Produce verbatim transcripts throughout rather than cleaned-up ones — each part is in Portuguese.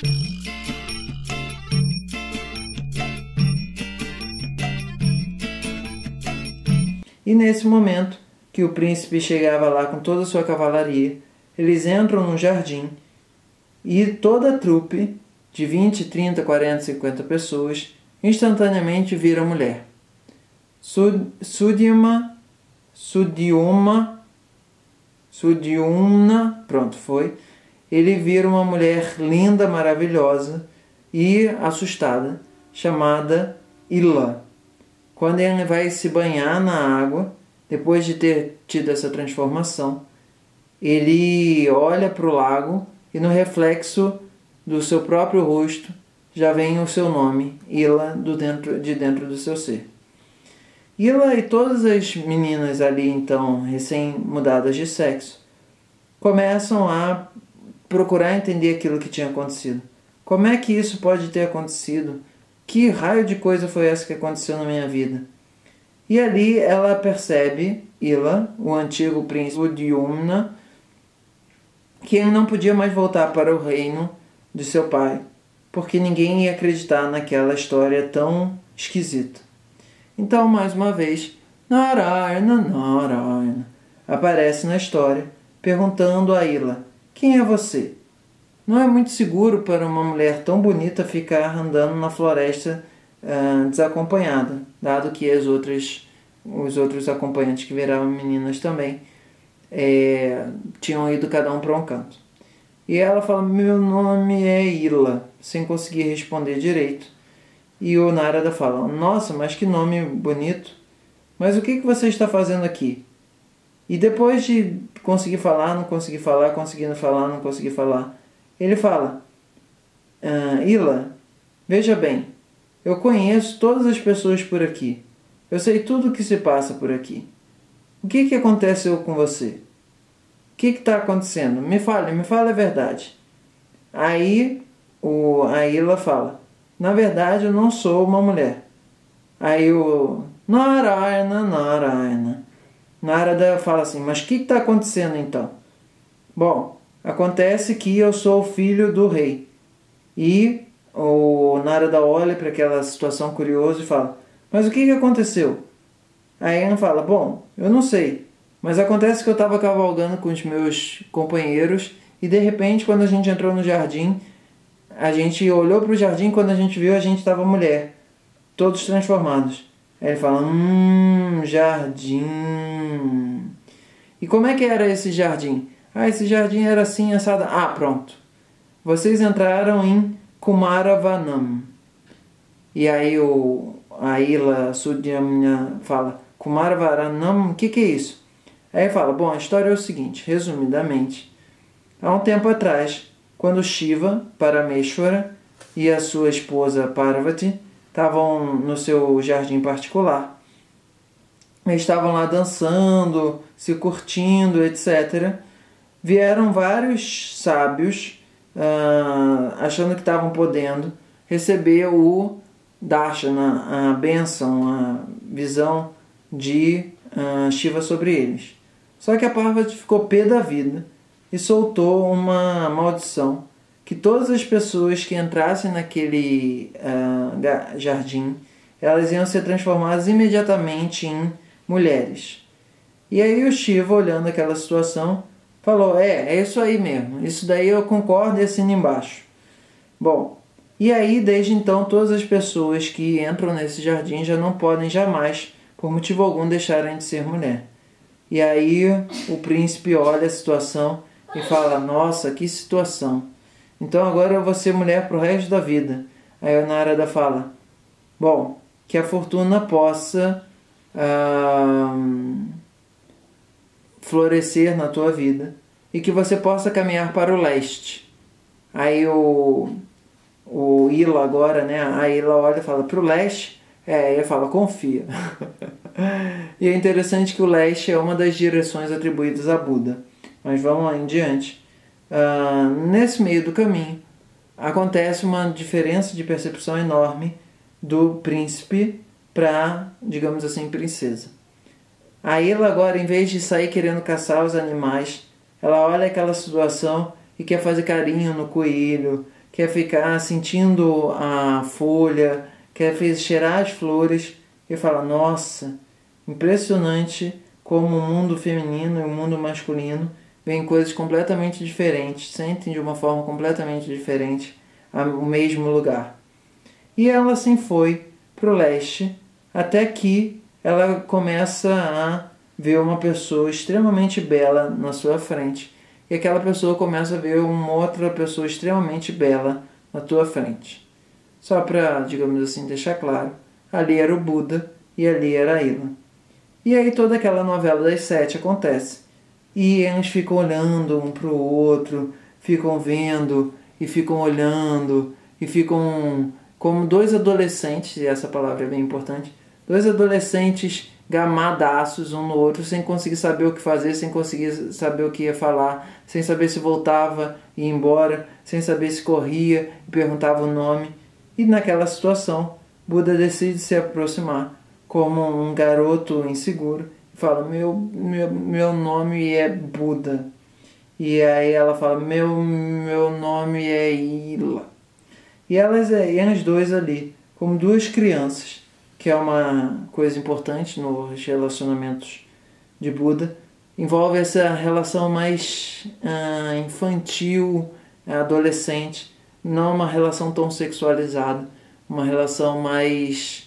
E nesse momento que o príncipe chegava lá com toda a sua cavalaria, eles entram no jardim e toda a trupe de vinte, trinta, quarenta, cinquenta pessoas instantaneamente vira mulher. Sudyuma, Sudyuma, Sudyumna, pronto, foi. Ele vira uma mulher linda, maravilhosa e assustada, chamada Ila. Quando ele vai se banhar na água, depois de ter tido essa transformação, ele olha para o lago e no reflexo do seu próprio rosto já vem o seu nome, Ila, do dentro, de dentro do seu ser. Ila e todas as meninas ali, então, recém-mudadas de sexo, começam a procurar entender aquilo que tinha acontecido. Como é que isso pode ter acontecido? Que raio de coisa foi essa que aconteceu na minha vida? E ali ela percebe, Ila, o antigo príncipe Sudyumna, que ele não podia mais voltar para o reino de seu pai, porque ninguém ia acreditar naquela história tão esquisita. Então, mais uma vez, Narayana, Narayana aparece na história, perguntando a Ila, quem é você? Não é muito seguro para uma mulher tão bonita ficar andando na floresta uh, desacompanhada, dado que as outras, os outros acompanhantes que viravam meninas também é, tinham ido cada um para um canto. E ela fala, meu nome é Ila, sem conseguir responder direito. E o Narada fala, nossa, mas que nome bonito. Mas o que, que você está fazendo aqui? E depois de conseguir falar, não conseguir falar, conseguindo falar, não conseguir falar, ele fala, ah, Ila, veja bem, eu conheço todas as pessoas por aqui. Eu sei tudo o que se passa por aqui. O que, que aconteceu com você? O que está acontecendo? Me fale, me fale a verdade. Aí o, a Ila fala, na verdade eu não sou uma mulher. Aí o Narayana, Narayana, Narada fala assim, mas o que está acontecendo então? Bom, acontece que eu sou o filho do rei. E o Narada olha para aquela situação curiosa e fala, mas o que, que aconteceu? Aí ele fala, bom, eu não sei, mas acontece que eu estava cavalgando com os meus companheiros e de repente quando a gente entrou no jardim, a gente olhou para o jardim e quando a gente viu a gente estava mulher, todos transformados. Aí ele fala, hum, jardim. E como é que era esse jardim? Ah, esse jardim era assim, assado. Ah, pronto. Vocês entraram em Kumaravanam. E aí o, a Ila Sudyamna fala, Kumaravanam, o que, que é isso? Aí ele fala, bom, a história é o seguinte, resumidamente. Há um tempo atrás, quando Shiva, Parameshwara, e a sua esposa Parvati estavam no seu jardim particular, eles estavam lá dançando, se curtindo, etcétera. Vieram vários sábios, uh, achando que estavam podendo receber o darshana, a bênção, a visão de uh, Shiva sobre eles. Só que a Parvati ficou pé da vida e soltou uma maldição que todas as pessoas que entrassem naquele uh, jardim, elas iam ser transformadas imediatamente em mulheres. E aí o Shiva, olhando aquela situação, falou, é, é isso aí mesmo, isso daí eu concordo e assino embaixo. Bom, e aí desde então todas as pessoas que entram nesse jardim já não podem jamais, por motivo algum, deixarem de ser mulher. E aí o príncipe olha a situação e fala, nossa, que situação. Então agora eu vou ser mulher pro resto da vida. Aí a Narada fala, bom, que a fortuna possa ah, florescer na tua vida e que você possa caminhar para o leste. Aí o, o Ila agora, né, a Ila olha e fala, pro leste? É, ele fala, confia. E é interessante que o leste é uma das direções atribuídas a Buda. Mas vamos lá em diante. Uh, nesse meio do caminho, acontece uma diferença de percepção enorme do príncipe para, digamos assim, princesa. A Ila agora, em vez de sair querendo caçar os animais, ela olha aquela situação e quer fazer carinho no coelho, quer ficar sentindo a folha, quer cheirar as flores e fala: nossa, impressionante como o mundo feminino e o mundo masculino veem coisas completamente diferentes, sentem de uma forma completamente diferente o mesmo lugar. E ela assim foi para o leste, até que ela começa a ver uma pessoa extremamente bela na sua frente, e aquela pessoa começa a ver uma outra pessoa extremamente bela na tua frente. Só para, digamos assim, deixar claro, ali era o Buda e ali era a Ila. E aí toda aquela novela das sete acontece. E eles ficam olhando um para o outro, ficam vendo e ficam olhando e ficam como dois adolescentes, e essa palavra é bem importante, dois adolescentes gamadaços um no outro, sem conseguir saber o que fazer, sem conseguir saber o que ia falar, sem saber se voltava e ia embora, sem saber se corria e perguntava o nome. E naquela situação, Buda decide se aproximar como um garoto inseguro e fala: meu, meu, meu nome é Buda. E aí ela fala: meu, meu nome é Ila. E elas e as dois ali, como duas crianças, que é uma coisa importante nos relacionamentos de Buda, envolve essa relação mais ah, infantil, adolescente, não uma relação tão sexualizada, uma relação mais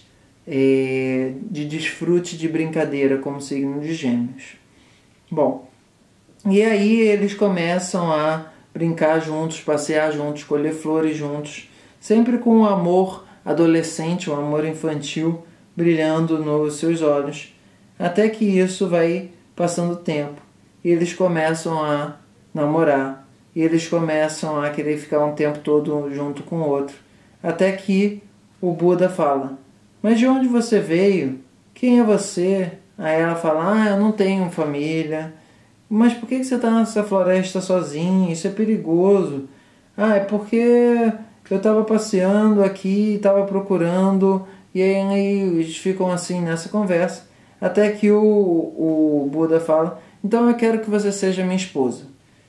é, de desfrute, de brincadeira, como signo de Gêmeos. Bom, e aí eles começam a brincar juntos, passear juntos, colher flores juntos, sempre com o amor adolescente, o amor infantil brilhando nos seus olhos, até que isso vai passando o tempo e eles começam a namorar, e eles começam a querer ficar um tempo todo junto com o outro, até que o Buda fala: mas de onde você veio? Quem é você? Aí ela fala: ah, eu não tenho família. Mas por que você está nessa floresta sozinho? Isso é perigoso. Ah, é porque eu estava passeando aqui, estava procurando, e aí eles ficam assim nessa conversa, até que o, o Buda fala: então eu quero que você seja minha esposa.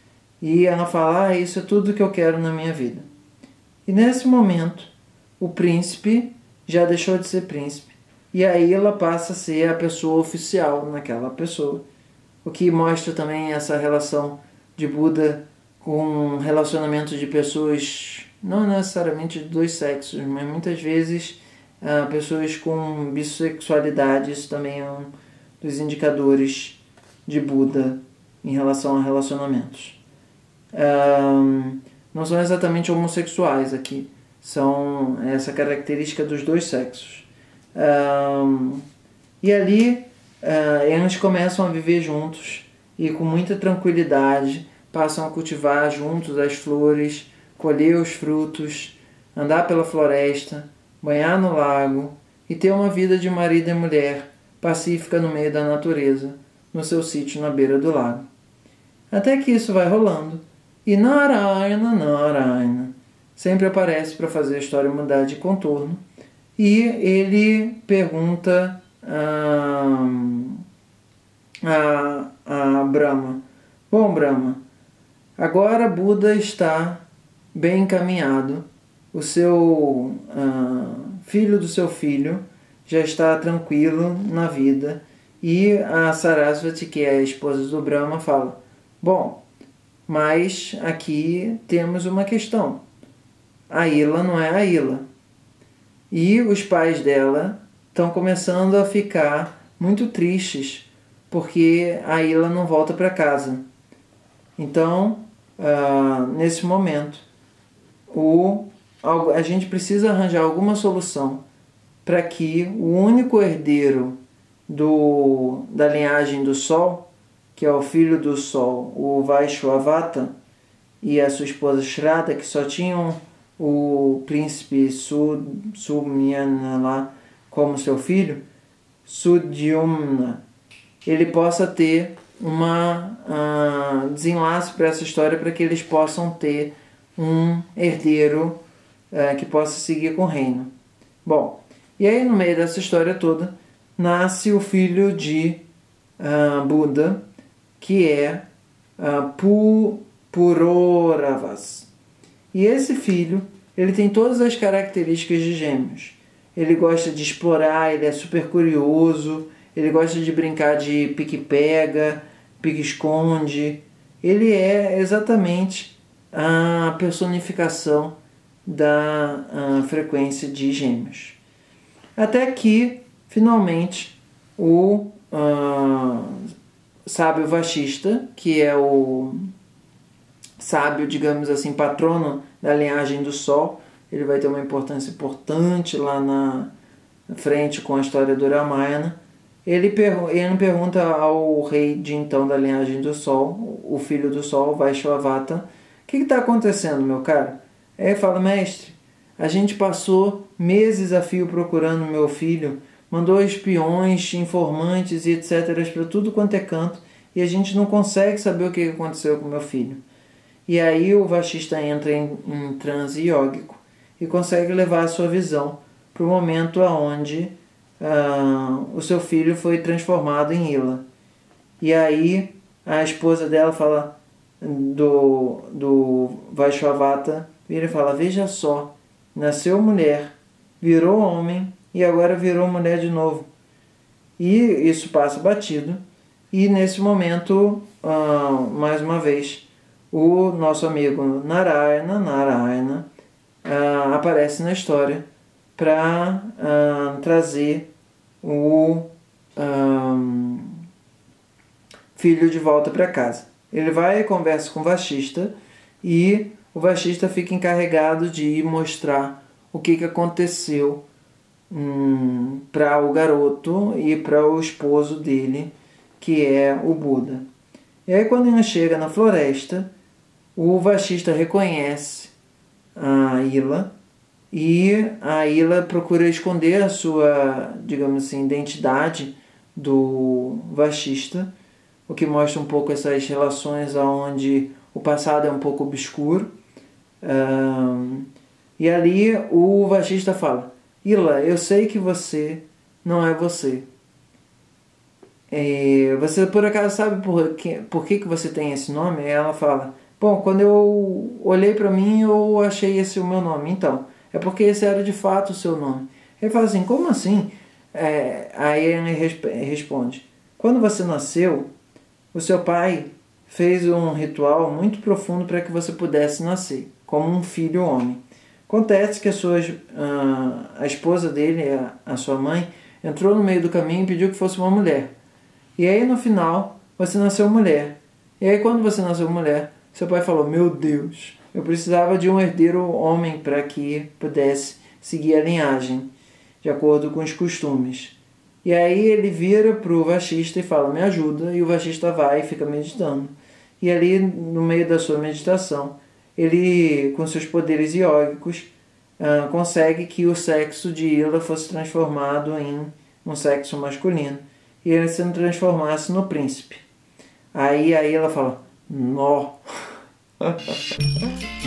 E ela fala: ah, isso é tudo que eu quero na minha vida. E nesse momento, o príncipe já deixou de ser príncipe, e aí ela passa a ser a pessoa oficial naquela pessoa. O que mostra também essa relação de Buda com relacionamento de pessoas, não necessariamente de dois sexos, mas muitas vezes uh, pessoas com bissexualidade. Isso também é um dos indicadores de Buda em relação a relacionamentos. Um, não são exatamente homossexuais aqui, são essa característica dos dois sexos. Um, e ali Uh, eles começam a viver juntos e com muita tranquilidade passam a cultivar juntos as flores, colher os frutos, andar pela floresta, banhar no lago e ter uma vida de marido e mulher pacífica no meio da natureza, no seu sítio na beira do lago. Até que isso vai rolando e Narayana, Narayana sempre aparece para fazer a história mudar de contorno, e ele pergunta A, a, a Brahma: bom, Brahma, agora Buda está bem encaminhado, o seu uh, filho do seu filho já está tranquilo na vida, e a Sarasvati, que é a esposa do Brahma, fala: bom, mas aqui temos uma questão, a Ila não é a Ila, e os pais dela estão começando a ficar muito tristes porque a Ila não volta para casa. Então, uh, nesse momento, o, a gente precisa arranjar alguma solução para que o único herdeiro do, da linhagem do Sol, que é o filho do Sol, o Vaishvavata, e a sua esposa Shraddha, que só tinham o príncipe Sumyana lá como seu filho, Sudyumna, ele possa ter uma uh, desenlace para essa história, para que eles possam ter um herdeiro uh, que possa seguir com o reino. Bom, e aí no meio dessa história toda nasce o filho de uh, Buda, que é uh, Puroravas. E esse filho, ele tem todas as características de Gêmeos. Ele gosta de explorar, ele é super curioso, ele gosta de brincar de pique-pega, pique-esconde. Ele é exatamente a personificação da a frequência de Gêmeos. Até que, finalmente, o uh, sábio Vashista, que é o sábio, digamos assim, patrono da linhagem do Sol, ele vai ter uma importância importante lá na frente com a história do Ramayana. Ele, per ele pergunta ao rei de então da linhagem do Sol, o filho do Sol, Vaishvavata, o que está acontecendo, meu cara? Aí ele fala, mestre, a gente passou meses a fio procurando meu filho, mandou espiões, informantes e etcétera para tudo quanto é canto, e a gente não consegue saber o que aconteceu com meu filho. E aí o Vashista entra em, em transe iógico e consegue levar a sua visão para o momento onde uh, o seu filho foi transformado em Ila. E aí a esposa dela fala, do, do Vaishvavata, vira e fala, veja só, nasceu mulher, virou homem e agora virou mulher de novo. E isso passa batido. E nesse momento, uh, mais uma vez, o nosso amigo Narayana, Narayana uh, aparece na história para uh, trazer o um, filho de volta para casa. Ele vai e conversa com o Vashista e o Vashista fica encarregado de ir mostrar o que, que aconteceu hum, para o garoto e para o esposo dele, que é o Buda. E aí quando ele chega na floresta, o Vashista reconhece a Ila e a Ila procura esconder a sua, digamos assim, identidade do Vashista, o que mostra um pouco essas relações onde o passado é um pouco obscuro. Um, e ali o Vashista fala, Ila, eu sei que você não é você. E você por acaso sabe por que, por que, que você tem esse nome? E ela fala, bom, quando eu olhei para mim eu achei esse o meu nome. Então, é porque esse era de fato o seu nome. Ele fala assim, como assim? É, aí ele resp responde, quando você nasceu, o seu pai fez um ritual muito profundo para que você pudesse nascer, como um filho homem. Acontece que a, sua, a esposa dele, a, a sua mãe, entrou no meio do caminho e pediu que fosse uma mulher. E aí no final, você nasceu mulher. E aí quando você nasceu mulher, seu pai falou, meu Deus, eu precisava de um herdeiro homem para que pudesse seguir a linhagem, de acordo com os costumes. E aí ele vira para o Vashista e fala, me ajuda, e o Vashista vai e fica meditando. E ali, no meio da sua meditação, ele, com seus poderes iógicos, uh, consegue que o sexo de Ila fosse transformado em um sexo masculino, e ele se transformasse no príncipe. Aí, aí ela fala, nó!